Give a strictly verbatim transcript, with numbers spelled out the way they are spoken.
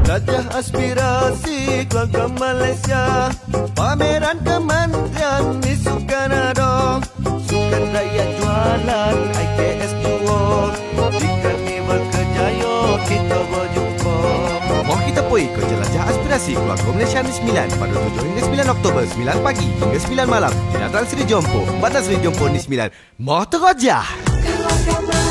Jelajah aspirasi keluarga Malaysia. Pameran Kementerian di Sukanado. Sukan rakyat jualan I K S Duo. Di Karnival Kejayo kita berjumpa. Mau kita pergi ke jelajah aspirasi keluarga Malaysia ni sembilan pada tujuh hingga sembilan Oktober, sembilan pagi hingga sembilan malam. Di Natang Seri Jompo, Batas Seri Jompo ni sembilan. Mau terojah?